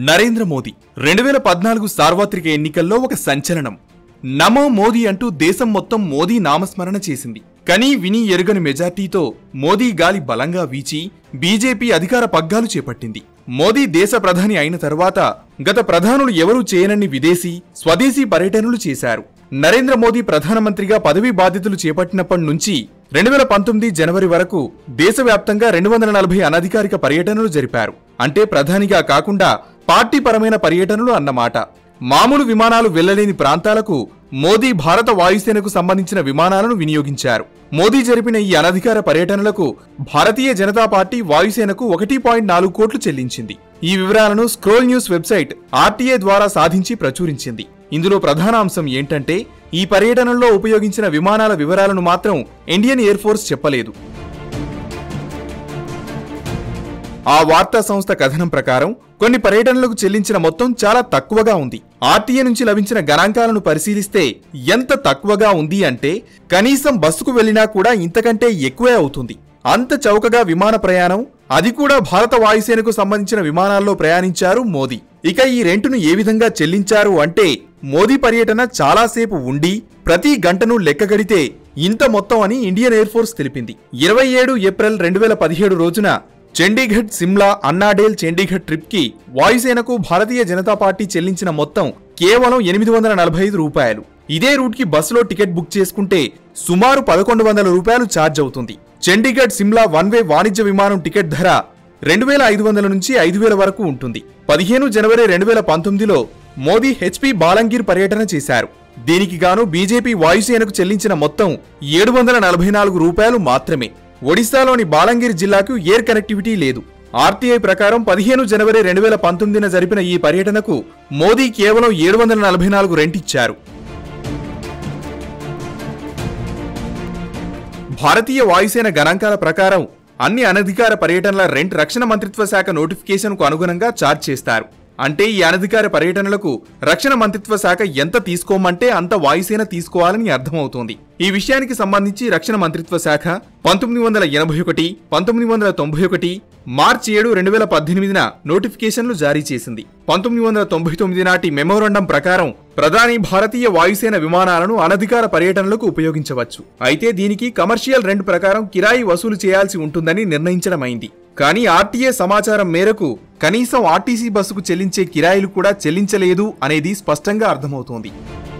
నరేంద్ర మోదీ 2014 సార్వత్రిక ఎన్నికల్లో ఒక సంచలనం. నమో మోదీ అంటూ దేశం మొత్తం మోదీ నామస్మరణ చేసింది. కనీ విని ఎరుగని మెజార్టీతో మోదీ గాలి బలంగా వీచి బీజేపీ అధికార పగ్గాలు చేపట్టింది. మోదీ దేశ ప్రధాని అయిన తర్వాత గత ప్రధానులు ఎవరూ చేయనన్ని విదేశీ, స్వదేశీ పర్యటనలు చేశారు. నరేంద్ర మోదీ ప్రధానమంత్రిగా పదవీ బాధ్యతలు చేపట్టినప్పటి నుంచి 2019 జనవరి వరకు దేశవ్యాప్తంగా 240 అనధికారిక పర్యటనలు జరిపారు. అంటే ప్రధానిగా కాకుండా పార్టీపరమైన పర్యటనలు అన్నమాట. మామూలు విమానాలు వెళ్లలేని ప్రాంతాలకు మోదీ భారత వాయుసేనకు సంబంధించిన విమానాలను వినియోగించారు. మోదీ జరిపిన ఈ అనధికార పర్యటనలకు భారతీయ జనతా పార్టీ వాయుసేనకు 1.4 కోట్లు చెల్లించింది. ఈ వివరాలను స్క్రోల్ న్యూస్ వెబ్సైట్ ఆర్టీఏ ద్వారా సాధించి ప్రచురించింది. ఇందులో ప్రధాన అంశం ఏంటంటే ఈ పర్యటనలో ఉపయోగించిన విమానాల వివరాలను మాత్రం ఇండియన్ ఎయిర్ ఫోర్స్ చెప్పలేదు. ఆ వార్తా సంస్థ కథనం ప్రకారం కొన్ని పర్యటనలకు చెల్లించిన మొత్తం చాలా తక్కువగా ఉంది. ఆర్టీఏ నుంచి లభించిన గణాంకాలను పరిశీలిస్తే ఎంత తక్కువగా ఉంది అంటే కనీసం బస్సుకు వెళ్లినా కూడా ఇంతకంటే ఎక్కువే అవుతుంది. అంత చౌకగా విమాన ప్రయాణం, అది కూడా భారత వాయుసేనకు సంబంధించిన విమానాల్లో ప్రయాణించారు మోదీ. ఇక ఈ రెంటును ఏ విధంగా చెల్లించారు అంటే మోదీ పర్యటన చాలాసేపు ఉండి ప్రతి గంటను లెక్కగడితే ఇంత మొత్తం అని ఇండియన్ ఎయిర్ ఫోర్స్ తెలిపింది. 27 ఏప్రిల్ 2017 రోజున చండీగఢ్ సిమ్లా అన్నాడేల్ చండీగఢ్ ట్రిప్ కి వాయుసేనకు భారతీయ జనతా పార్టీ చెల్లించిన మొత్తం కేవలం 845 రూపాయలు. ఇదే రూట్ కి బస్సులో టికెట్ బుక్ చేసుకుంటే సుమారు 1100 రూపాయలు ఛార్జ్ అవుతుంది. చండీగఢ్ సిమ్లా వన్ వే వాణిజ్య విమానం టికెట్ ధర 2500 నుంచి 5000 వరకు ఉంటుంది. 15 జనవరి 2019లో మోదీ హెచ్పి బాలంగీర్ పర్యటన చేశారు. దీనికి గాను బీజేపీ వాయుసేనకు చెల్లించిన మొత్తం 744 రూపాయలు మాత్రమే. ఒడిశాలోని బాలంగీర్ జిల్లాకు ఎయిర్ కనెక్టివిటీ లేదు. ఆర్టీఐ ప్రకారం 15 జనవరి 2019న జరిపిన ఈ పర్యటనకు మోదీ కేవలం 744 రెంట్ ఇచ్చారు. భారతీయ వాయుసేన గణాంకాల ప్రకారం అన్ని అనధికార పర్యటనల రెంట్ రక్షణ మంత్రిత్వ శాఖ నోటిఫికేషన్కు అనుగుణంగా ఛార్జ్ చేస్తారు. అంటే ఈ అనధికార పర్యటనలకు రక్షణ మంత్రిత్వ శాఖ ఎంత తీసుకోమంటే అంత వాయుసేన తీసుకోవాలని అర్థమవుతోంది. ఈ విషయానికి సంబంధించి రక్షణ మంత్రిత్వ శాఖ 1981, 1991, మార్చి 7, 2018న నోటిఫికేషన్లు జారీ చేసింది. 1999 నాటి మెమోరాండం ప్రకారం ప్రధాని భారతీయ వాయుసేన విమానాలను అనధికార పర్యటనలకు ఉపయోగించవచ్చు. అయితే దీనికి కమర్షియల్ రెంట్ ప్రకారం కిరాయి వసూలు చేయాల్సి ఉంటుందని నిర్ణయించడమైంది. కానీ ఆర్టీఏ సమాచారం మేరకు కనీసం ఆర్టీసీ బస్సుకు చెల్లించే కిరాయిలు కూడా చెల్లించలేదు అనేది స్పష్టంగా అర్థమవుతోంది.